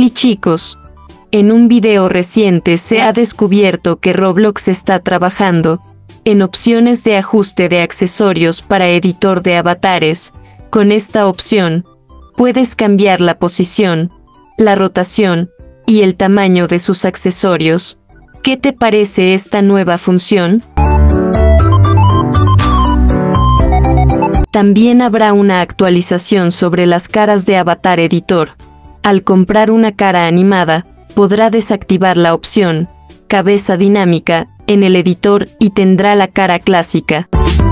Hola chicos, en un video reciente se ha descubierto que Roblox está trabajando en opciones de ajuste de accesorios para editor de avatares. Con esta opción, puedes cambiar la posición, la rotación y el tamaño de sus accesorios. ¿Qué te parece esta nueva función? También habrá una actualización sobre las caras de Avatar Editor. Al comprar una cara animada, podrá desactivar la opción Cabeza Dinámica en el editor y tendrá la cara clásica.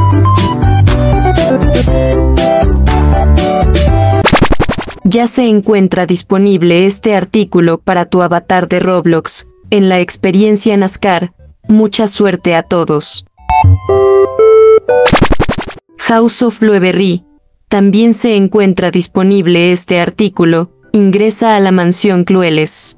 Ya se encuentra disponible este artículo para tu avatar de Roblox, en la experiencia NASCAR. Mucha suerte a todos. House of Blueberry. También se encuentra disponible este artículo. Ingresa a la mansión Clueless.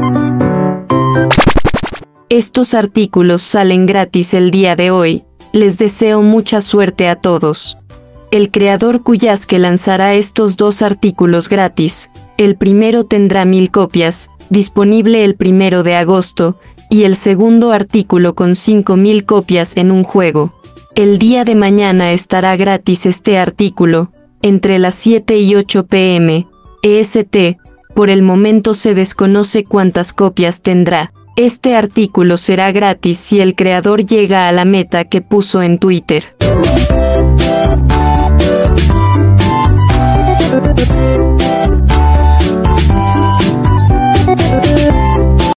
Estos artículos salen gratis el día de hoy. Les deseo mucha suerte a todos. El creador Kuyasque lanzará estos dos artículos gratis. El primero tendrá 1000 copias, disponible el 1 de agosto, y el segundo artículo con 5000 copias en un juego. El día de mañana estará gratis este artículo, entre las 7 y 8 p.m. EST. Por el momento se desconoce cuántas copias tendrá. Este artículo será gratis si el creador llega a la meta que puso en Twitter.